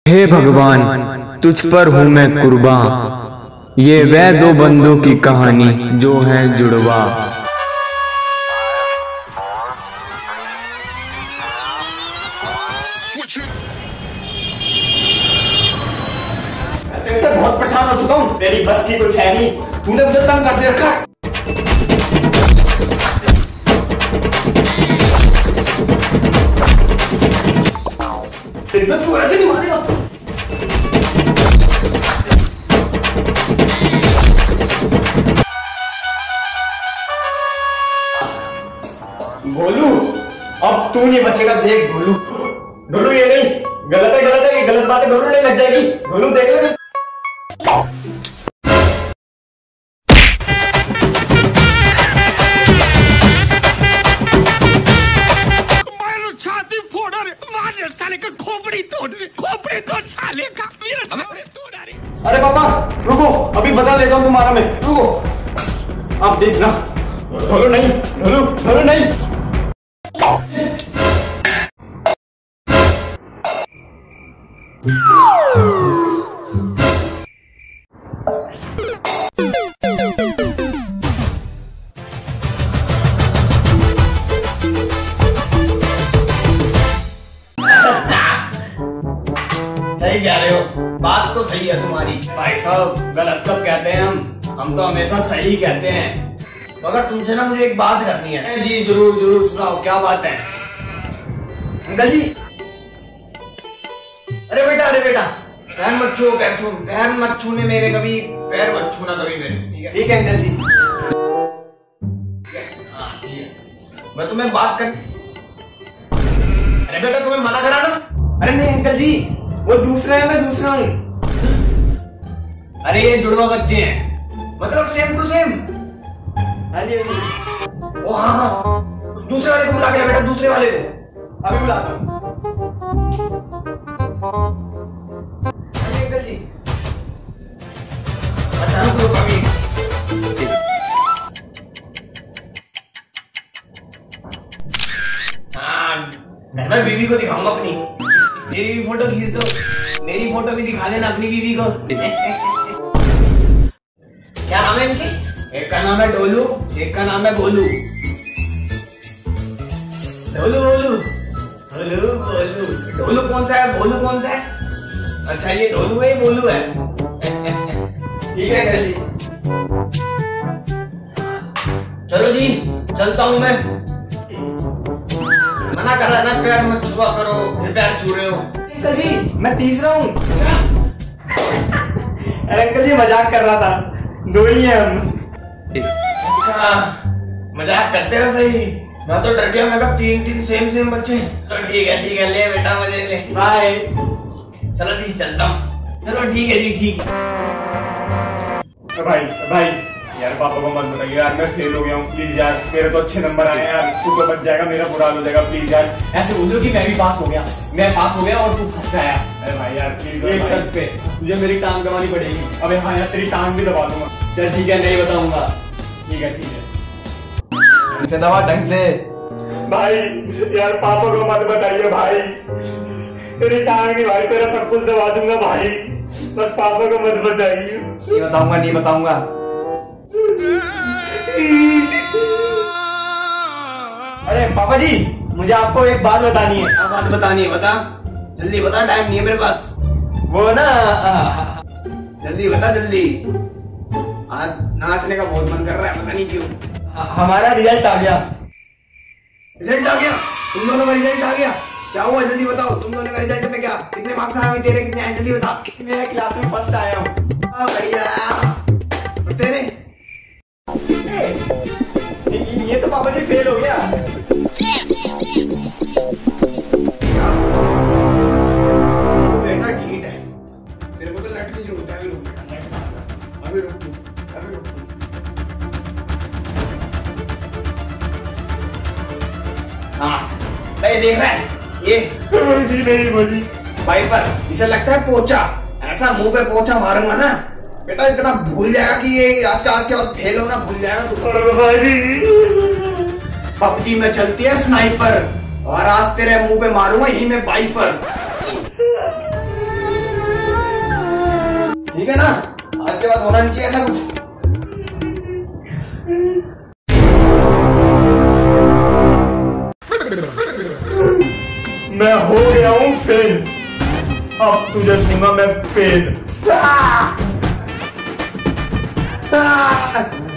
हे भगवान, तुझ पर हूँ मैं कुर्बान, ये वह दो बंदों की कहानी जो है जुड़वा। मैं तेरे से बहुत परेशान हो चुका हूँ, तेरी बस की कुछ है नहीं, तूने मुझे तंग कर दे रखा है। तू ऐसे नहीं मारेगा। भोलू, अब तू नहीं बचेगा, देख भोलू। ढोलू ये नहीं, गलत है, ये गलत बात है, ढोलू नहीं लग जाएगी। ढोलू देख ले। अरे पापा रुको, अभी बदल लेता हूँ तुम्हारा मैं, रुको। आप देखना। ढोलू नहीं, ढोलू नहीं। सही कह रहे हो, बात तो सही है तुम्हारी। भाई साहब गलत कब कहते हैं हम तो हमेशा सही कहते हैं। मगर तुमसे ना मुझे एक बात करनी है। जी जरूर सुनाओ, क्या बात है अंकल जी? अरे बेटा पैर मत छू, पैर मत छूने मेरे, कभी पैर मत छूना कभी मेरे। ठीक है अंकल जी। हाँ ठीक है, मैं तुम्हें बात कर। अरे बेटा तुम्हें मना करा ना। अरे नहीं अंकल जी, वो दूसरा है, मैं दूसरा हूँ। अरे ये जुड़वा बच्चे हैं, मतलब सेम टू सेम। ओ हाँ, दूसरे वाले को बुला के बेटा, दूसरे वाले को अभी बुलाता हूँ। अंकल जी अचानक लोग कभी। हाँ मैं बीवी को दिखाऊंगा अपनी। मेरी भी फोटो खींच दो, मेरी फोटो भी दिखा देना अपनी बीवी को। क्या नाम है इनकी? एक का नाम है डोलू, एक का नाम है गोलू। ढोलू कौन सा है, बोलू कौन सा है? अच्छा ये ढोलू है, बोलू है। ठीक है अंकल जी, चलो जी चलता हूँ मैं। मना कर रहा ना, पैर मत छुआ करो, फिर पैर छू रहे हो। अंकल जी मैं तीसरा हूँ। अरे अंकल जी मजाक कर रहा था, दो ही हैं हम। अच्छा मजाक करते हो सही, मैं तो डर गया, मैं कहा तीन सेम बच्चे। तो ठीक है ले बेटा मजे ले, बाय। चलो ठीक चलता हूँ। चलो ठीक है जी, ठीक है। भाई यार पापा को मत बताइए यार, मैं फेल हो गया हूँ प्लीज यार, मेरे तो अच्छे नंबर आए हैं यार, तू तो बच जाएगा, मेरा बुरा हाल हो जाएगा प्लीज यार। ऐसे बोल दो कि मैं भी पास हो गया, मैं पास हो गया और तू फंस गया। अरे भाई यार प्लीज, एक शर्त पे तुझे मेरी टांग दबानी पड़ेगी। अबे हाँ यार तेरी टांग भी दबा दूंगा। चल ठीक है, नहीं बताऊंगा। ठीक है ढंग से दबा, ढंग से। भाई यार पापा को मत बताइए भाई, तेरी टांग नहीं भाई, तेरा सब कुछ दबा दूंगा भाई, बस पापा को मत बताइए। नहीं बताऊंगा। अरे पापा जी मुझे आपको एक बात बतानी है। क्या बात बतानी है, बता जल्दी बता, टाइम नहीं है मेरे पास। वो ना जल्दी बता जल्दी, आज नाचने का बहुत मन कर रहा है, पता नहीं क्यों। हमारा रिजल्ट आ गया। रिजल्ट आ गया? तुम दोनों का रिजल्ट आ गया? क्या हुआ जल्दी बताओ, तुम दोनों का रिजल्ट में क्या, कितने मार्क्स आए तेरे, कितने आए जल्दी बता। मेरे क्लास में फर्स्ट आया हूँ। बढ़िया। और तेरे? ये तो पापा जी फेल हो गया। बेटा ठीक है, मेरे को तो नेट की जरूरत है, अभी रुक तू। हाँ देख रहा है ये नहीं वाइपर, इसे लगता है पोचा, ऐसा मुंह पे पोचा मारूंगा ना बेटा, इतना भूल जाएगा कि ये आज के बाद फेल होना भूल जाएगा तू। पबजी में चलती है स्नाइपर, और आज तेरे मुंह पे मारूंगा यही मैं वाइपर। ठीक है ना? आज के बाद होना नहीं चाहिए ऐसा कुछ। मैं हो गया हूँ फेल, अब तुझे दूंगा मैं पेन।